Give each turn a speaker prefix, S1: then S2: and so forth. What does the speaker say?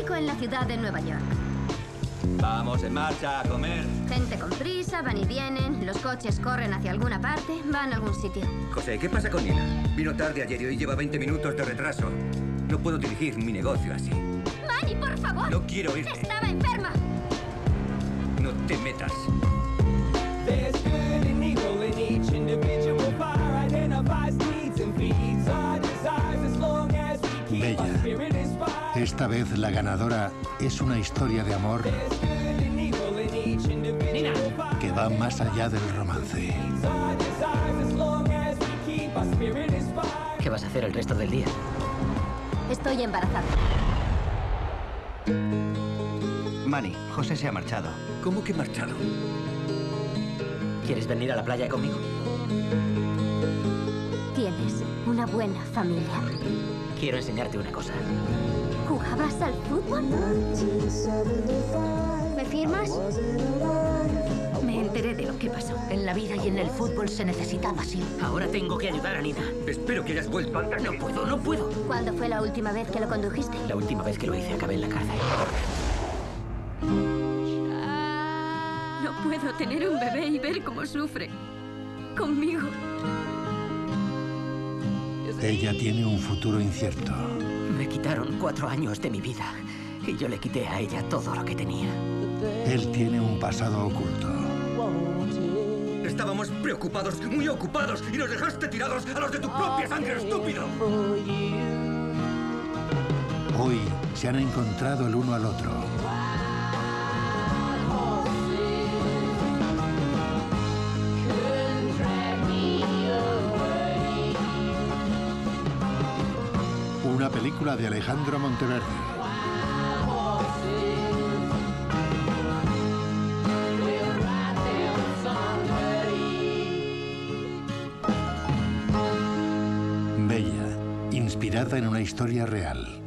S1: típico en la ciudad de Nueva York.
S2: Vamos en marcha a comer.
S1: Gente con prisa, van y vienen, los coches corren hacia alguna parte, van a algún sitio.
S2: José, ¿qué pasa con Nina? Vino tarde ayer y hoy lleva 20 minutos de retraso. No puedo dirigir mi negocio así.
S1: ¡Manny, por favor!
S2: No quiero irte.
S1: ¡Estaba enferma!
S2: No te metas.
S3: There's good and evil in each individual fire identifies needs and feeds our desires as long as we keep our spirit inspired.
S4: Esta vez la ganadora es una historia de amor que va más allá del romance.
S5: ¿Qué vas a hacer el resto del día?
S1: Estoy embarazada.
S6: Manny, José se ha marchado.
S2: ¿Cómo que marchado?
S5: ¿Quieres venir a la playa conmigo?
S1: Tienes una buena familia.
S5: Quiero enseñarte una cosa.
S1: ¿Jugabas al fútbol? ¿Me firmas? Me enteré de lo que pasó.
S7: En la vida y en el fútbol se necesitaba así.
S5: Ahora tengo que ayudar a Nina.
S2: Espero que hayas vuelto antes.
S5: No puedo.
S1: ¿Cuándo fue la última vez que lo condujiste?
S5: La última vez que lo hice acabé en la cárcel.
S1: No puedo tener un bebé y ver cómo sufre. Conmigo.
S4: Ella tiene un futuro incierto.
S5: Me quitaron 4 años de mi vida y yo le quité a ella todo lo que tenía.
S4: Él tiene un pasado oculto.
S2: Estábamos preocupados, muy ocupados, y nos dejaste tirados a los de tu propia sangre, estúpido.
S4: Hoy se han encontrado el uno al otro. Una película de Alejandro Monteverde. Bella, inspirada en una historia real.